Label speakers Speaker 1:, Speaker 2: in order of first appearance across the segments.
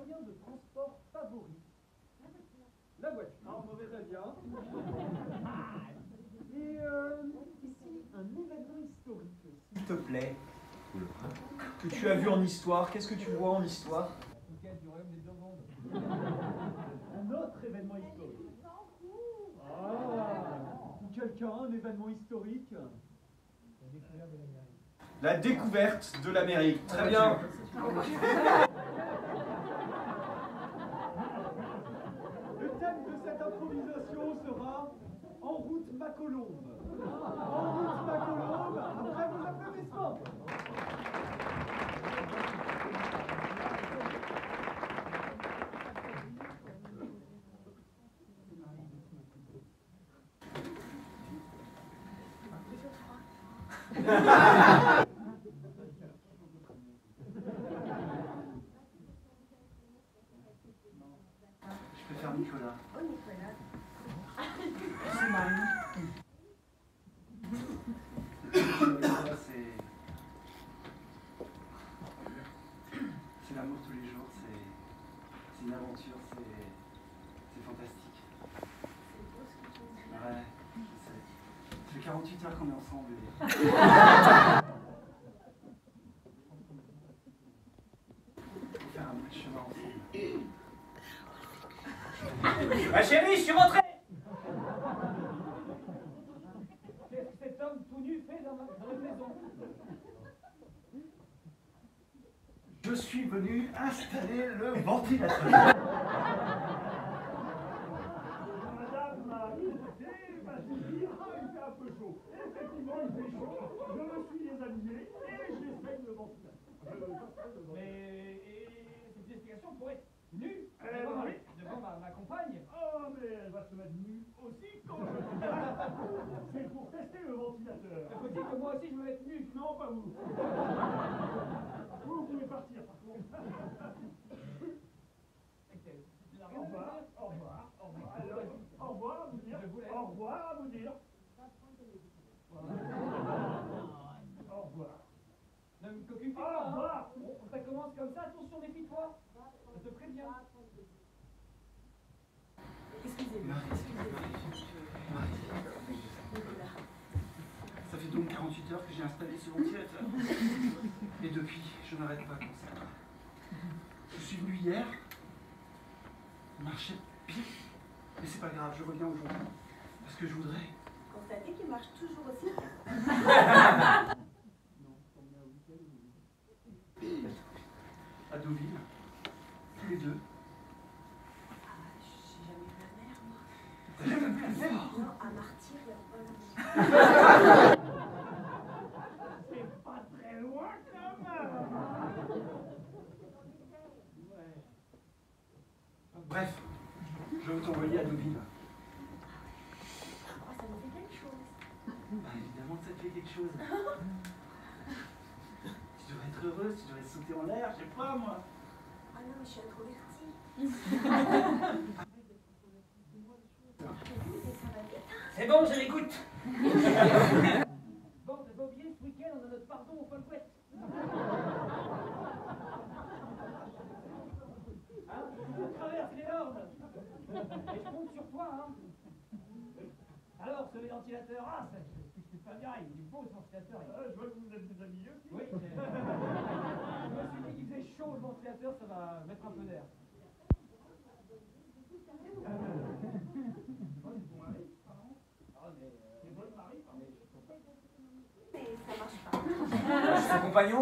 Speaker 1: moyen de transport favori? La voiture. Alors, mauvais avion. Et ici, un événement historique. S'il te plaît, que tu as vu en histoire, qu'est-ce que tu vois en histoire? La conquête du royaume des Burgondes. Un autre événement historique. Ah, ou quelqu'un, un événement historique. La découverte de l'Amérique. Très bien. Le thème de cette improvisation sera En route ma colombe. En route ma colombe, après vos applaudissements.
Speaker 2: Je préfère Nicolas.
Speaker 3: Oh, Nicolas.
Speaker 2: C'est Marie. Nicolas, c'est l'amour tous les jours, c'est une aventure, c'est fantastique.
Speaker 3: C'est beau ce que tu dis.
Speaker 2: Ouais, je sais. Ça fait 48 heures qu'on est ensemble. Faut faire un bout de chemin ensemble.
Speaker 1: Ma chérie, je suis rentré. Qu'est-ce que cet homme tout nu fait dans notre maison?
Speaker 2: Je suis venu installer le ventilateur.
Speaker 1: Madame m'a invité, m'a dit, il fait un peu chaud. Effectivement, il fait chaud. Je me suis déshabillé et j'essaye le ventilateur. Mais c'est une explication pour être nu devant ma compagne. Oh, mais elle va se mettre nue aussi quand je c'est pour tester le ventilateur. Ça faut dire que moi aussi je me mette nu. Non, pas vous. Vous pouvez partir par contre. Au revoir, au revoir, au revoir. Alors, au revoir à vous dire. Au revoir à vous dire. Au revoir. Ne me coquine pas. Au revoir. Ça commence comme ça, attention, méfie-toi. Je te préviens.
Speaker 3: Excusez-moi.
Speaker 2: Ça fait donc 48 heures que j'ai installé ce ventilateur. Et depuis, je n'arrête pas comme ça. Je suis venu hier, marcher bien, mais c'est pas grave, je reviens aujourd'hui. Parce que je voudrais.
Speaker 3: Constatez qu'il marche toujours aussi bien.
Speaker 2: À Deauville, tous les deux.
Speaker 3: J'ai jamais vu la mer, moi.
Speaker 2: T'as jamais vu la mer?
Speaker 3: Non, à Martyr, il y a pas
Speaker 1: C'est pas très loin quand même.
Speaker 2: Bref, je veux t'envoyer à Deauville.
Speaker 3: Oh, ça me fait quelque chose.
Speaker 2: Bah, évidemment que ça te fait quelque chose. Tu devrais être heureuse, tu devrais sauter en l'air, je sais pas moi.
Speaker 3: Ah non, mais je suis introvertie.
Speaker 1: C'est bon, je l'écoute. Bon, t'as pas oublié, ce week-end, on a notre pardon au Folguette. Hein? On traverse les Landes. Et je compte sur toi, hein. Alors, ce ventilateur, c'est pas bien, il est beau ce ventilateur. Je vois que vous êtes des amis aussi. Oui, je me suis dit qu'il faisait chaud le ventilateur, ça va mettre un peu d'air.
Speaker 3: Mais ça marche pas.
Speaker 4: Je suis son compagnon.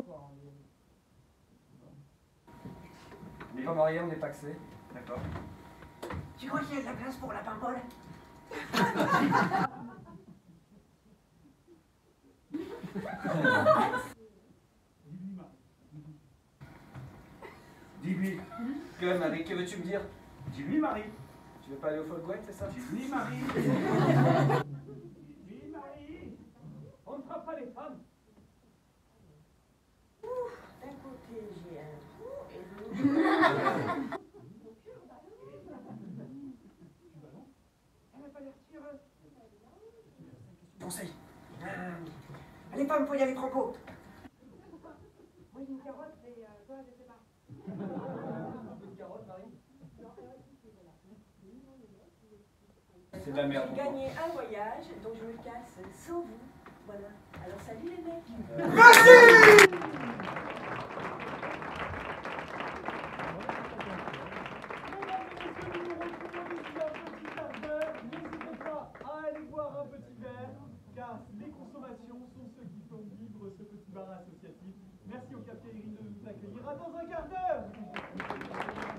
Speaker 4: On n'est pas mariés, on est paxés.
Speaker 2: D'accord.
Speaker 3: Tu crois qu'il y a de la place pour la pimpole?
Speaker 2: Dis-lui.
Speaker 4: Que, Marie, que veux-tu me dire?
Speaker 2: Dis-lui, Marie.
Speaker 4: Tu veux pas aller au Folguette, c'est ça?
Speaker 2: Dis-lui, Marie.
Speaker 1: Oui, Marie, on ne fera pas les femmes.
Speaker 3: D'un côté, j'ai un trou et de l'autre.
Speaker 1: Elle n'a pas l'air si heureuse.
Speaker 3: Conseil. Les pommes, faut y aller franco.
Speaker 1: Moi, j'ai une carotte et toi, je sais pas. Un peu de carotte.
Speaker 4: C'est de la merde.
Speaker 3: J'ai gagné un voyage, donc je me casse sans vous. Voilà. Alors salut les mecs.
Speaker 1: N'hésitez pas à aller boire un petit verre, car les consommations sont ce qui font vivre ce petit bar associatif. Merci au Café Irine de nous accueillir. À dans un quart d'heure.